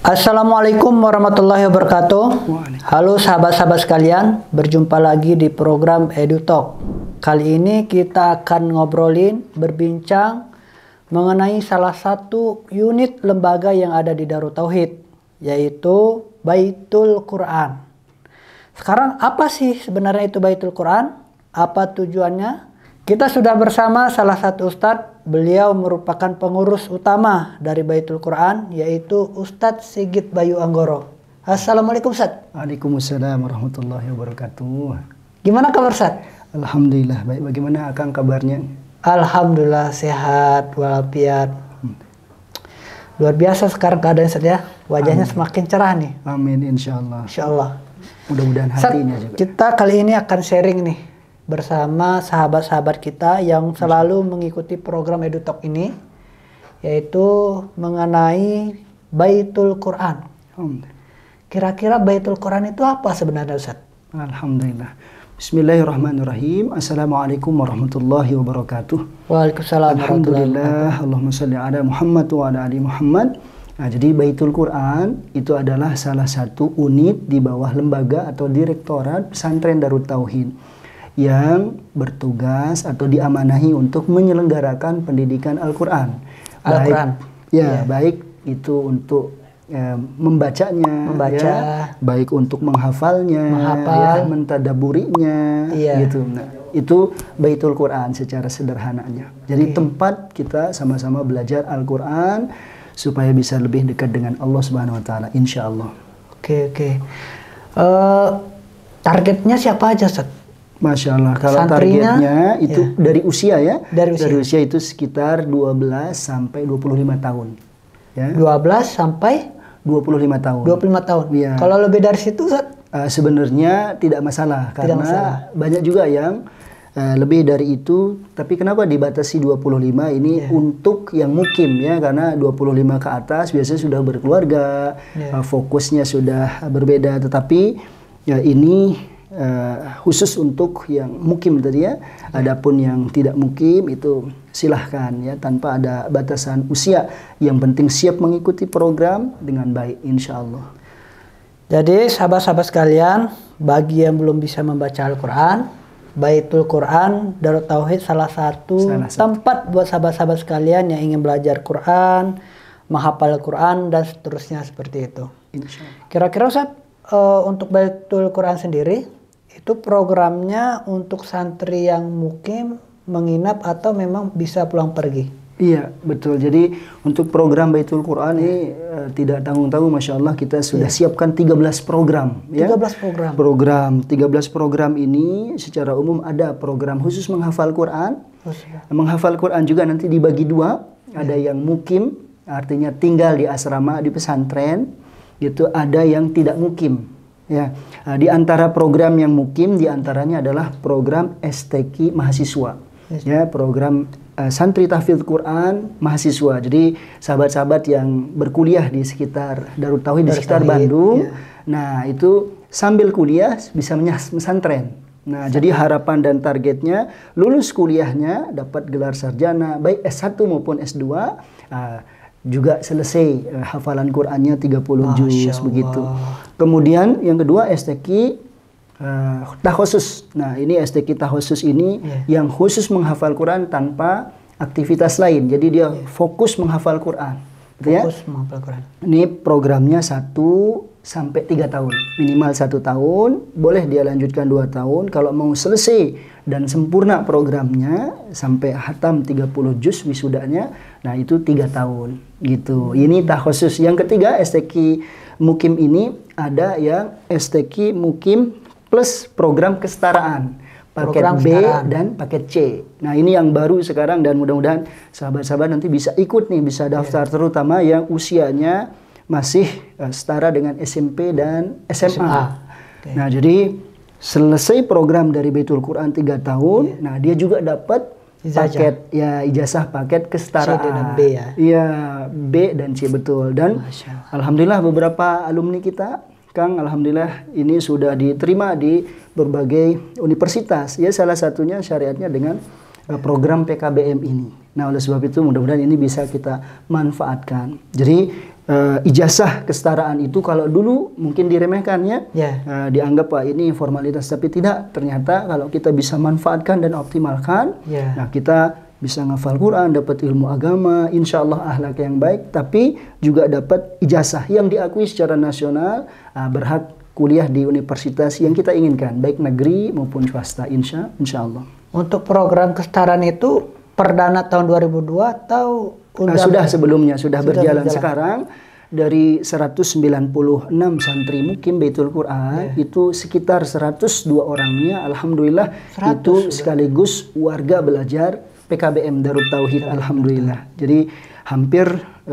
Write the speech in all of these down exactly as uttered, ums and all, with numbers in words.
Assalamualaikum warahmatullahi wabarakatuh. Halo sahabat-sahabat sekalian, berjumpa lagi di program EduTalk. Kali ini kita akan ngobrolin, berbincang mengenai salah satu unit lembaga yang ada di Darut Tauhid, yaitu Baitul Quran. Sekarang apa sih sebenarnya itu Baitul Quran? Apa tujuannya? Kita sudah bersama salah satu ustadz, beliau merupakan pengurus utama dari Baitul Quran, yaitu Ustadz Sigit Bayu Anggoro. Assalamualaikum Ustadz. Waalaikumsalam warahmatullahi wabarakatuh. Gimana kabar Ustadz? Alhamdulillah baik. Bagaimana Akang kabarnya? Alhamdulillah sehat walafiat. Hmm. Luar biasa sekarang keadaan Ustadz ya. Wajahnya Amin. Semakin cerah nih. Amin insyaallah. Insyaallah. Mudah-mudahan hatinya juga. Kita kali ini akan sharing nih bersama sahabat-sahabat kita yang selalu mengikuti program EduTalk ini, yaitu mengenai Baitul Quran. Kira-kira Baitul Quran itu apa sebenarnya Ustaz? Alhamdulillah. Bismillahirrahmanirrahim. Assalamualaikum warahmatullahi wabarakatuh. Waalaikumsalam. Alhamdulillah. Allahumma salli ala Muhammad wa ala ali Muhammad. Nah, jadi Baitul Quran itu adalah salah satu unit di bawah lembaga atau direktorat pesantren Darut Tauhid yang bertugas atau diamanahi untuk menyelenggarakan pendidikan Al-Quran. Al-Quran. Ya, yeah. Baik itu untuk ya, membacanya, membaca, ya, baik untuk menghafalnya, menghafal, ya, mentadaburinya, yeah. gitu. Nah, itu Baitul Quran secara sederhananya. Jadi okay. tempat kita sama-sama belajar Al-Quran supaya bisa lebih dekat dengan Allah Subhanahu Wa Taala, insya Allah. Oke okay, oke. Okay. Uh, targetnya siapa aja, Ustaz? Masya Allah, kalau Santrinya, targetnya itu ya. dari usia ya, dari usia. dari usia itu sekitar dua belas sampai dua puluh lima tahun. Ya. dua belas sampai dua puluh lima tahun. dua puluh lima tahun. Ya. Kalau lebih dari situ, uh, sebenarnya tidak masalah, tidak karena masalah. banyak juga yang uh, lebih dari itu. Tapi kenapa dibatasi dua puluh lima ini ya. Untuk yang mukim ya, karena dua puluh lima ke atas biasanya sudah berkeluarga, ya. uh, fokusnya sudah berbeda. Tetapi ya ini Uh, khusus untuk yang mukim tadi ya. Adapun yang tidak mukim itu silahkan ya, tanpa ada batasan usia. Yang penting siap mengikuti program dengan baik insya Allah. Jadi sahabat-sahabat sekalian, bagi yang belum bisa membaca Al-Quran, Baitul Quran Darut Tauhid salah satu, salah satu tempat buat sahabat-sahabat sekalian yang ingin belajar Quran, menghafal Quran dan seterusnya seperti itu. Kira-kira Ustaz, uh, untuk Baitul Quran sendiri itu programnya untuk santri yang mukim, menginap, atau memang bisa pulang pergi? Iya, betul. Jadi untuk program Baitul Quran ini uh, tidak tanggung-tanggung, Masya Allah kita sudah yeah. siapkan tiga belas program. tiga belas ya? program? Program, tiga belas program ini secara umum ada program khusus menghafal Quran. Khusus. Menghafal Quran juga nanti dibagi dua. Yeah. Ada yang mukim, artinya tinggal di asrama, di pesantren. Gitu. Ada yang tidak mukim. Ya, di antara program yang mukim diantaranya adalah program S T Q mahasiswa, ya, program uh, santri tahfidz Quran mahasiswa. Jadi sahabat-sahabat yang berkuliah di sekitar Darut Tauhid, di sekitar Bandung, ya. Nah itu sambil kuliah bisa pesantren. Nah, jadi harapan dan targetnya lulus kuliahnya dapat gelar sarjana baik S satu maupun S dua. Uh, juga selesai uh, hafalan Qurannya tiga puluh juz begitu. Kemudian yang kedua S T Q uh, takhusus. Nah, ini S T Q takhusus ini yeah. yang khusus menghafal Quran tanpa aktivitas lain. Jadi dia yeah. fokus menghafal Quran. Fokus ya? menghafal Quran. Ini programnya satu sampai tiga tahun, minimal satu tahun, boleh dia lanjutkan dua tahun. Kalau mau selesai dan sempurna programnya sampai hatam tiga puluh juz wisudanya, nah itu tiga tahun gitu. Ini takhusus. Yang ketiga S T Q mukim ini ada yang S T Q mukim plus program kesetaraan, paket program B kesetaraan. Dan paket C. Nah ini yang baru sekarang dan mudah-mudahan sahabat-sahabat nanti bisa ikut nih, bisa daftar, yeah. terutama yang usianya masih uh, setara dengan S M P dan S M A. S M A. Okay. Nah jadi selesai program dari Baitul Quran tiga tahun, yeah. nah dia juga dapat paket ya ijazah paket kesetaraan. C dan B ya. Iya, B dan C betul. Dan alhamdulillah beberapa alumni kita, Kang, alhamdulillah ini sudah diterima di berbagai universitas. Ya salah satunya syariatnya dengan uh, program P K B M ini. Nah, oleh sebab itu mudah-mudahan ini bisa kita manfaatkan. Jadi uh, ijazah kesetaraan itu kalau dulu mungkin diremehkan ya, yeah. uh, dianggap Pak ini formalitas, tapi tidak. Ternyata kalau kita bisa manfaatkan dan optimalkan, yeah. nah kita bisa ngafal Quran, dapat ilmu agama, insya Allah akhlak yang baik, tapi juga dapat ijazah yang diakui secara nasional, uh, berhak kuliah di universitas yang kita inginkan, baik negeri maupun swasta, insya, insya Allah. Untuk program kesetaraan itu perdana tahun dua ribu dua atau uh, sudah sebelumnya, sudah, sudah berjalan, berjalan sekarang. Dari seratus sembilan puluh enam santri mukim Baitul Quran, yeah. itu sekitar seratus dua orangnya, alhamdulillah itu sudah. Sekaligus warga belajar P K B M Darut Tauhid, ya, alhamdulillah. Jadi hampir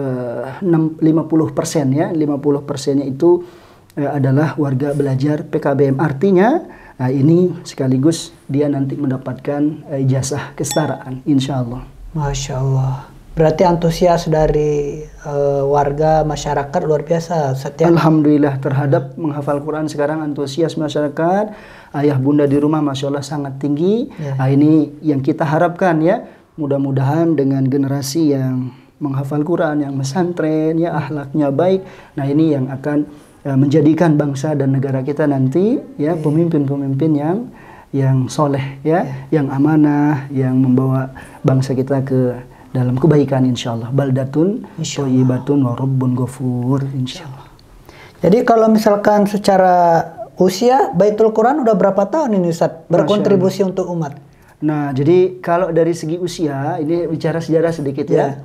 uh, lima puluh persen ya, lima puluh persennya itu uh, adalah warga belajar P K B M. Artinya uh, ini sekaligus dia nanti mendapatkan uh, ijazah kesetaraan, insya Allah. Masya Allah. Berarti antusias dari uh, warga masyarakat luar biasa. Setiap alhamdulillah terhadap menghafal Quran sekarang antusias masyarakat, ayah bunda di rumah masya Allah sangat tinggi. Ya. Nah, ini yang kita harapkan ya, mudah-mudahan dengan generasi yang menghafal Quran, yang pesantren, ya akhlaknya baik. Nah ini yang akan uh, menjadikan bangsa dan negara kita nanti ya pemimpin-pemimpin yang yang soleh ya, ya, yang amanah, yang membawa bangsa kita ke dalam kebaikan, insya Allah. Baldatun thayyibatun wa rabbun ghafur, insya Allah. Jadi kalau misalkan secara usia Baitul Quran udah berapa tahun ini Ustaz berkontribusi untuk umat? Nah, jadi kalau dari segi usia, ini bicara sejarah sedikit ya. ya.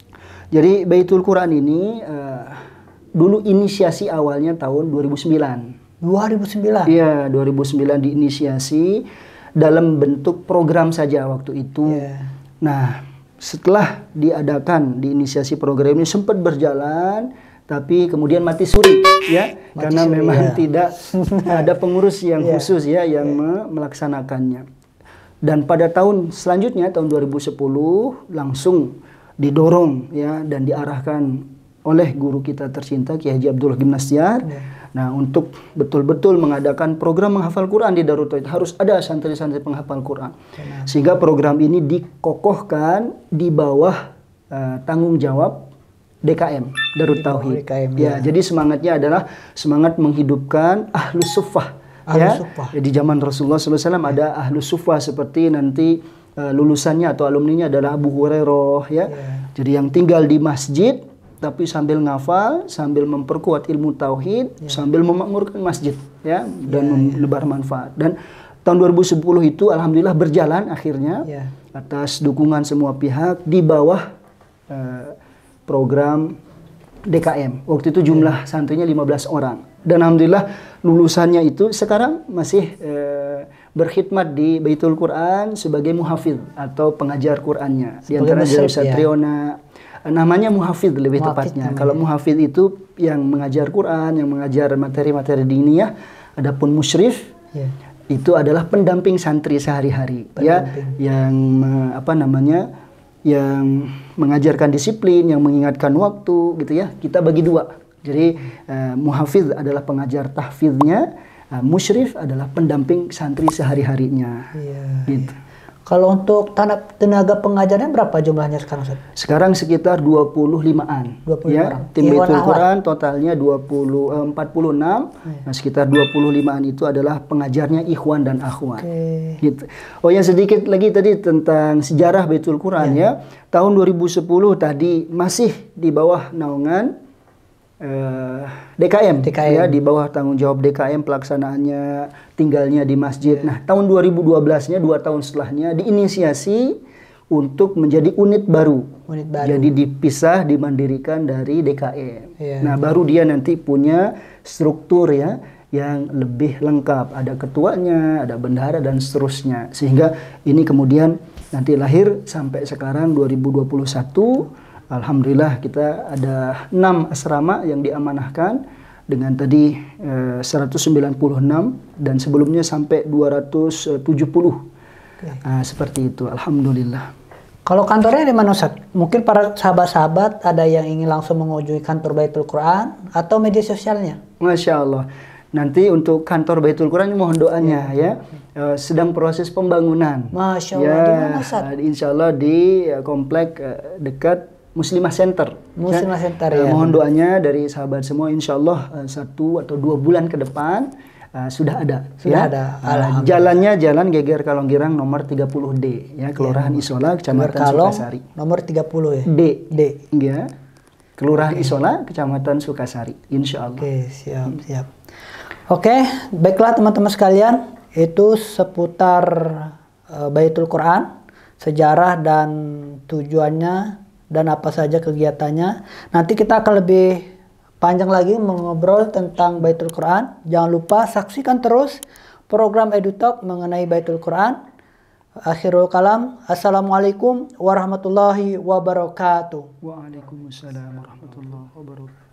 Jadi Baitul Quran ini uh, dulu inisiasi awalnya tahun dua ribu sembilan. dua ribu sembilan? Iya, dua ribu sembilan diinisiasi dalam bentuk program saja waktu itu. Ya. Nah, setelah diadakan diinisiasi program ini sempat berjalan, tapi kemudian mati suri ya, mati karena suri, memang ya. Tidak ada pengurus yang yeah. khusus ya yang yeah. melaksanakannya. Dan pada tahun selanjutnya tahun dua ribu sepuluh langsung didorong ya dan diarahkan oleh guru kita tercinta Kiai Haji Abdullah Gimnastiar. Yeah. Nah, untuk betul-betul mengadakan program menghafal Quran di Darut Tauhid harus ada santri-santri penghafal Quran. Benar. Sehingga program ini dikokohkan di bawah uh, tanggung jawab D K M Darut Tauhid. Ya, ya, jadi semangatnya adalah semangat menghidupkan ahlus suffah. Ya, di zaman Rasulullah shallallahu alaihi wasallam ada ahlus suffah seperti nanti uh, lulusannya atau alumninya adalah Abu Hurairah ya. ya. Jadi yang tinggal di masjid tapi sambil ngafal, sambil memperkuat ilmu tauhid, ya. Sambil memakmurkan masjid, ya, dan ya, menebar ya. manfaat. Dan tahun dua ribu sepuluh itu alhamdulillah berjalan akhirnya ya. Atas dukungan semua pihak di bawah uh, program D K M. Waktu itu jumlah ya. santrinya lima belas orang. Dan alhamdulillah lulusannya itu sekarang masih uh, berkhidmat di Baitul Quran sebagai muhafidz atau pengajar Qurannya. Di antara Ustaz Triona. Namanya muhafidz lebih muhafidz tepatnya. Namanya. Kalau muhafidz itu yang mengajar Quran, yang mengajar materi-materi diniyah. Adapun musyrif yeah. itu adalah pendamping santri sehari-hari, ya, yang apa namanya, yang mengajarkan disiplin, yang mengingatkan waktu, gitu ya. Kita bagi dua. Jadi uh, muhafidz adalah pengajar tahfidznya, uh, musyrif adalah pendamping santri sehari-harinya. Yeah, gitu. Yeah. Kalau untuk tenaga pengajarnya berapa jumlahnya sekarang, Ustaz? Sekarang sekitar dua puluh limaan. dua puluh ya, orang. Tim Baitul Quran totalnya dua puluh, eh, empat puluh enam. Ya. Nah, sekitar dua puluh limaan itu adalah pengajarnya ikhwan dan akhwat. Okay. Gitu. Oh, yang sedikit lagi tadi tentang sejarah Baitul Quran ya. ya. Tahun dua ribu sepuluh tadi masih di bawah naungan Uh, D K M, D K M ya, di bawah tanggung jawab D K M pelaksanaannya, tinggalnya di masjid. Yeah. Nah, tahun dua ribu dua belas-nya, dua tahun setelahnya diinisiasi untuk menjadi unit baru. Unit baru. Jadi dipisah, dimandirikan dari D K M. Yeah. Nah, baru dia nanti punya struktur ya yang lebih lengkap. Ada ketuanya, ada bendahara dan seterusnya. Sehingga ini kemudian nanti lahir sampai sekarang dua ribu dua puluh satu. Alhamdulillah kita ada enam asrama yang diamanahkan dengan tadi eh, seratus sembilan puluh enam dan sebelumnya sampai dua ratus tujuh puluh. Okay. Nah, seperti itu, alhamdulillah. Kalau kantornya di mana, Ustaz? Mungkin para sahabat-sahabat ada yang ingin langsung mengunjungi kantor Baitul Quran atau media sosialnya? Masya Allah. Nanti untuk kantor Baitul Quran mohon doanya ya. ya. Uh, sedang proses pembangunan. Masya Allah. Ya, di mana, Ustaz? Uh, insya Allah di uh, komplek uh, dekat Muslimah Center. Muslimah ya. Center Uh, ya. mohon doanya dari sahabat semua, insya Allah uh, satu atau dua bulan ke depan uh, sudah ada. Sudah ya. ada. Uh, jalannya Jalan Geger Kalonggirang nomor tiga puluh D, ya, Kelurahan ya. Isola, Kecamatan Kalong, Sukasari. Nomor tiga puluh ya. D. D. Ya. Kelurahan okay. Isola, Kecamatan Sukasari. Insya Allah. Oke, siap, siap. Oke, baiklah teman-teman sekalian, itu seputar uh, Baitul Quran, sejarah dan tujuannya dan apa saja kegiatannya. Nanti kita akan lebih panjang lagi mengobrol tentang Baitul Quran. Jangan lupa saksikan terus program EduTalk mengenai Baitul Quran. Akhirul kalam. Assalamualaikum warahmatullahi wabarakatuh. Waalaikumsalam warahmatullahi wabarakatuh.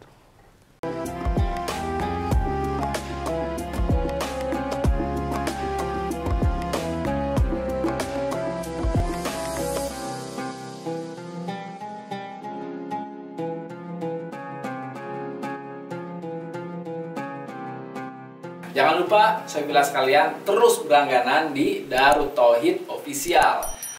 Jangan lupa, saya bilang sekalian, terus berlangganan di Darut Tauhid Official.